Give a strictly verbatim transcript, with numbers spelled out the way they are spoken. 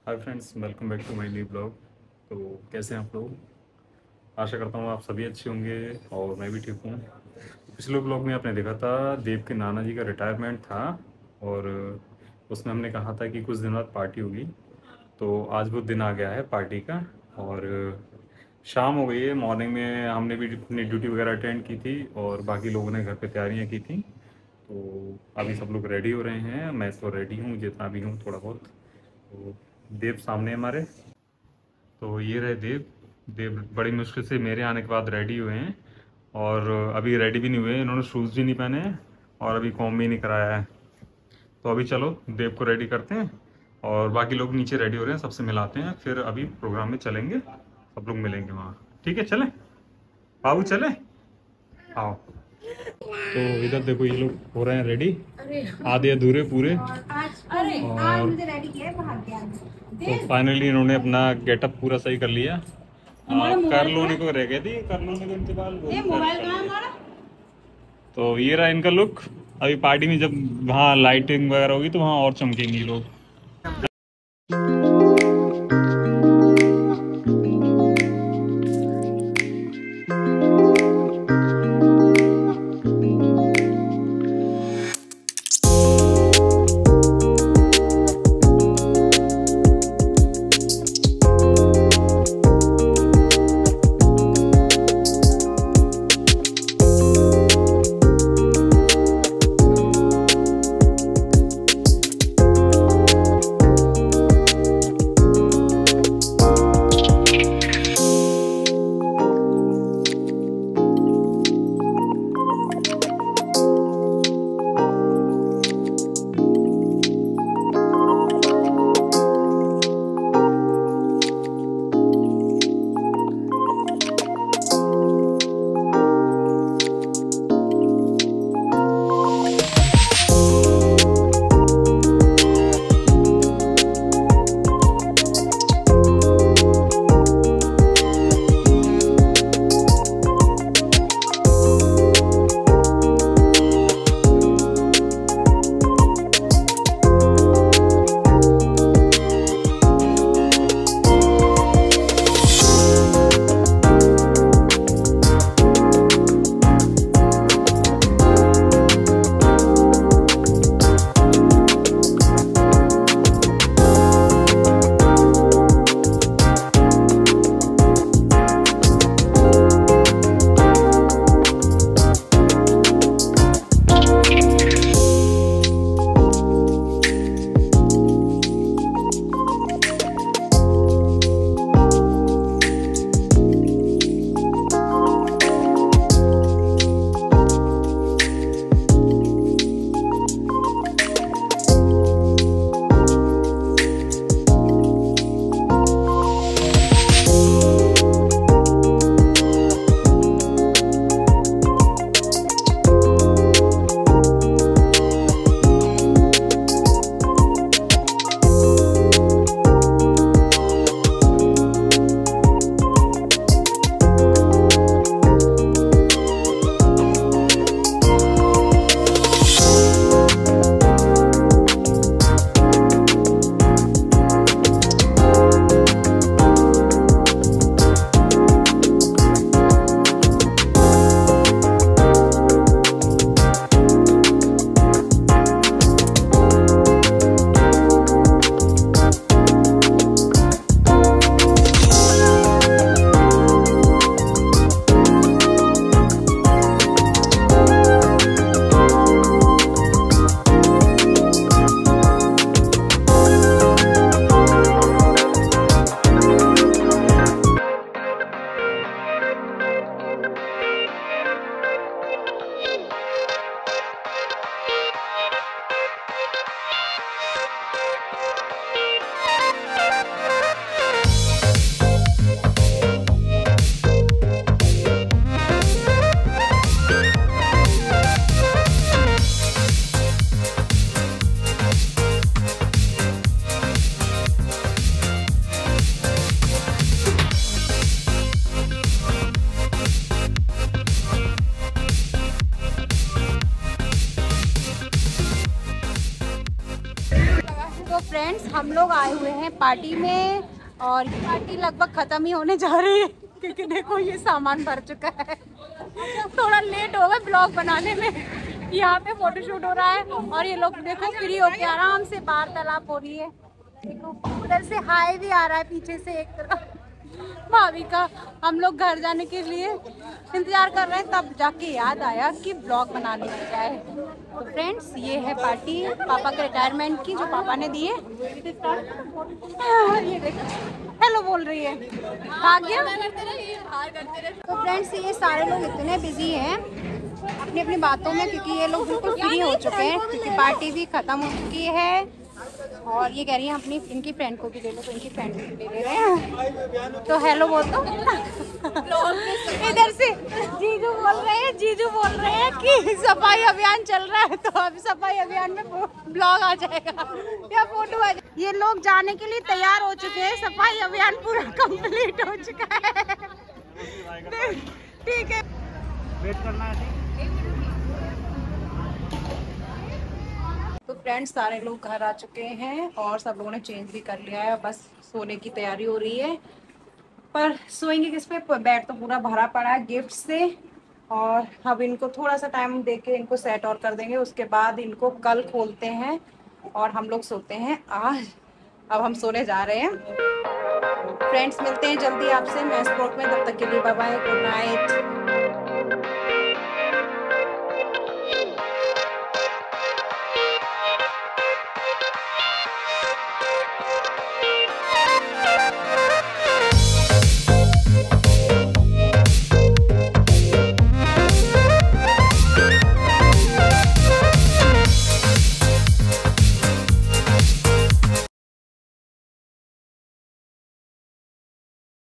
Hi friends, welcome back to my new blog. तो कैसे हैं आप लोग? आशा करता हूँ आप सभी अच्छे होंगे और मैं भी ठीक हूँ। पिछले ब्लॉग में आपने देखा था देव के नाना जी का रिटायरमेंट था और उसमें हमने कहा था कि कुछ दिन बाद पार्टी होगी। तो आज वो दिन आ गया है पार्टी का और शाम हो गई है। मॉर्निंग में हमने भी अपनी ड्यूटी वगैरह अटेंड की थी और बाकी लोगों ने घर पे तैयारियाँ की थी। तो अभी सब लोग रेडी हो रहे हैं, मैं तो रेडी हूँ जितना भी हूँ थोड़ा बहुत। तो देव सामने हमारे। तो ये रहे देव। देव बड़ी मुश्किल से मेरे आने के बाद रेडी हुए हैं और अभी रेडी भी नहीं हुए, इन्होंने शूज़ भी नहीं पहने हैं और अभी कॉम भी नहीं कराया है। तो अभी चलो देव को रेडी करते हैं और बाकी लोग नीचे रेडी हो रहे हैं, सबसे मिलाते हैं, फिर अभी प्रोग्राम में चलेंगे, सब लोग मिलेंगे वहाँ। ठीक है, चलें बाबू, चलें, आओ। तो इधर देखो ये लोग हो रहे हैं रेडी, आधे अधूरे पूरे। और तो फाइनली इन्होंने अपना गेटअप पूरा सही कर लिया। कर लोने को रह गए थे, कर लोने को इंतजार। तो ये रहा इनका लुक। अभी पार्टी में जब वहाँ लाइटिंग वगैरह होगी तो वहाँ और चमकेंगे लोग। तो फ्रेंड्स हम लोग आए हुए हैं पार्टी में और ये पार्टी लगभग खत्म ही होने जा रही है क्योंकि देखो ये सामान भर चुका है। थोड़ा लेट हो गए ब्लॉग बनाने में। यहाँ पे फोटोशूट हो रहा है और ये लोग देखो फ्री होके आराम से बाहर तालाब हो रही है। देखो उधर से हाई भी आ रहा है पीछे से एक तरफ भाभी का। हम लोग घर जाने के लिए इंतजार कर रहे हैं, तब जाके याद आया कि ब्लॉग बना लिया जाए। तो फ्रेंड्स ये है पार्टी पापा के रिटायरमेंट की जो पापा ने दी है। ये देखो हेलो बोल रही है, भाग गया। तो फ्रेंड्स ये सारे लोग इतने बिजी हैं अपनी अपनी बातों में क्योंकि ये लोग बिल्कुल फ्री हो चुके हैं क्योंकि पार्टी भी खत्म हो चुकी है। और ये कह रही है अपनी इनकी फ्रेंड को भी ले लो, तो इनकी फ्रेंड को भी ले रहे हैं। तो हेलो बोल दो। इधर से जीजू बोल रहे हैं जीजू बोल रहे हैं कि सफाई अभियान चल रहा है, तो अभी सफाई अभियान में ब्लॉग आ जाएगा या फोटो आ जाएगा। ये लोग जाने के लिए तैयार हो चुके हैं, सफाई अभियान पूरा कंप्लीट हो चुका है। ठीक है, वेट करना है। तो फ्रेंड्स सारे लोग घर आ चुके हैं और सब लोगों ने चेंज भी कर लिया है, बस सोने की तैयारी हो रही है। पर सोएंगे किस पे, बेड तो पूरा भरा पड़ा है गिफ्ट से। और अब इनको थोड़ा सा टाइम दे के इनको सेट और कर देंगे, उसके बाद इनको कल खोलते हैं और हम लोग सोते हैं आज। अब हम सोने जा रहे हैं। फ्रेंड्स मिलते हैं जल्दी आपसे नेक्स्ट ब्लॉग में, तब तक के लिए बाय बाय, गुड नाइट।